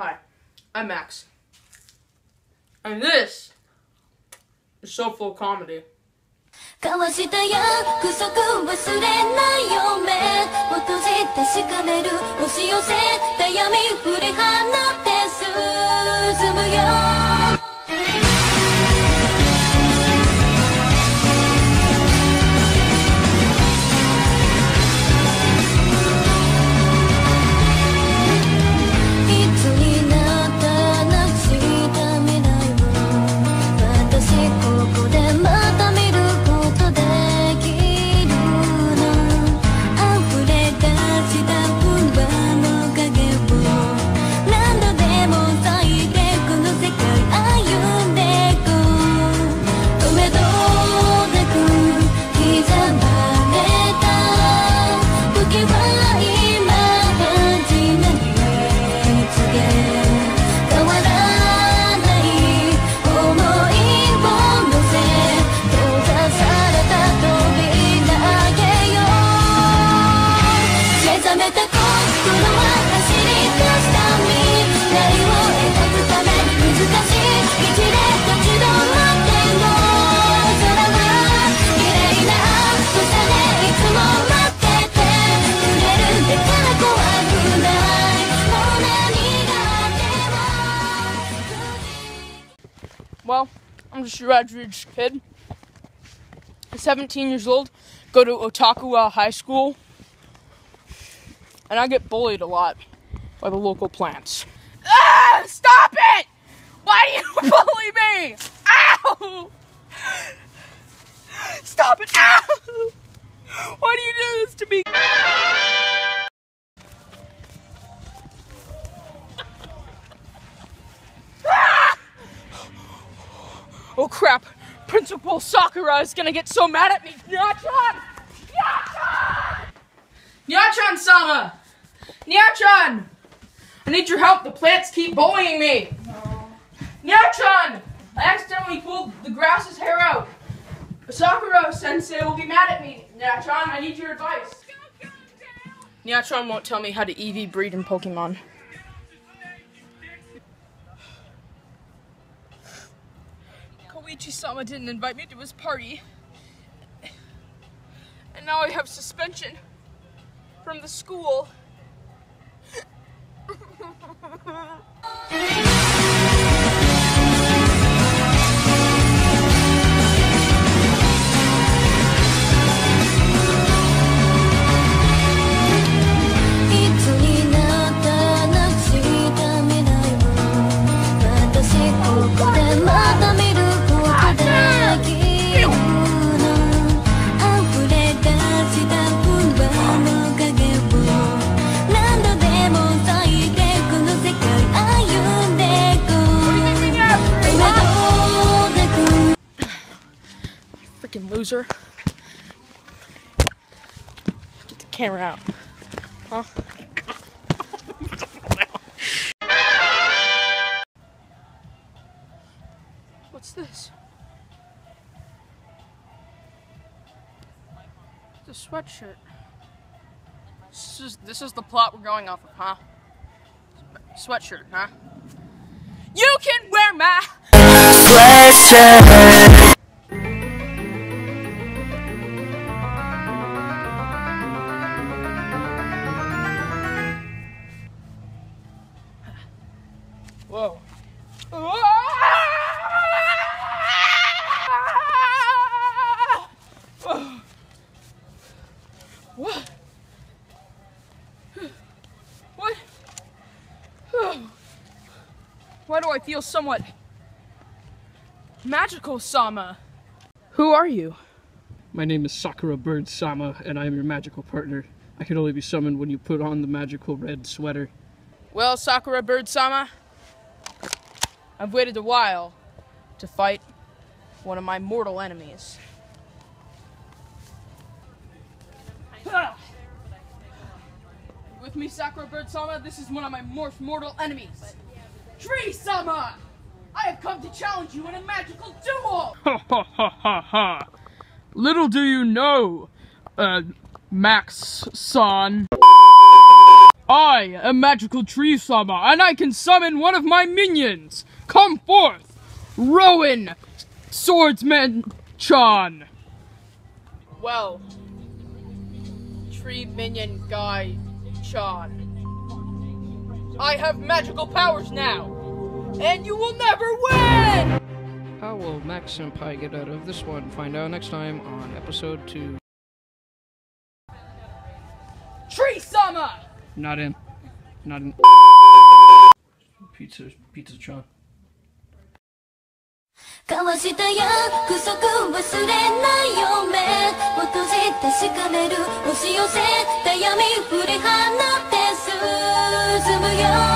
Hi, I'm Max. And this is So Full Comedy. 交わした約束忘れないよ目を閉じ確かめる押し寄せた闇振り放って進むよ Well, I'm just your average kid, 17 years old, go to Otaku High School, and I get bullied a lot by the local plants. Ah! Stop it! Why do you bully me? Ow! Stop it! Ow! Why do you do this to me? Oh crap! Principal Sakura is gonna get so mad at me! Nya-chan! Nya-chan! Nya-chan-sama! Nya-chan! I need your help, the plants keep bullying me! No. Nya-chan! I accidentally pulled the grass's hair out! Sakura-sensei will be mad at me! Nya-chan, I need your advice! Nya-chan won't tell me how to EV breed in Pokemon. Koichi-sama didn't invite me to his party. And now I have suspension from the school. Loser. Get the camera out. Huh? What's this? It's a sweatshirt. This is the plot we're going off of, huh? Sweatshirt, huh? You can wear my sweatshirt! Whoa. What? What? Why do I feel somewhat magical, Sama? Who are you? My name is Sakura Bird Sama, and I am your magical partner. I can only be summoned when you put on the magical red sweater. Well, Sakura Bird Sama, I've waited a while to fight one of my mortal enemies. With me, Sakura Bird Sama, this is one of my most mortal enemies. Tree Sama! I have come to challenge you in a magical duel! Ha ha ha ha ha! Little do you know, Max-san, I am Magical Tree Sama, and I can summon one of my minions! Come forth! Rowan Swordsman-chan! Well, Tree Minion Guy Chan, I have magical powers now, and you will never win! How will Max Senpai get out of this one? Find out next time on episode 2. Tree-sama! Not in. Pizza-chan. 交わした約束忘れないよ目を閉じ確かめる押し寄せた闇振り放って進むよ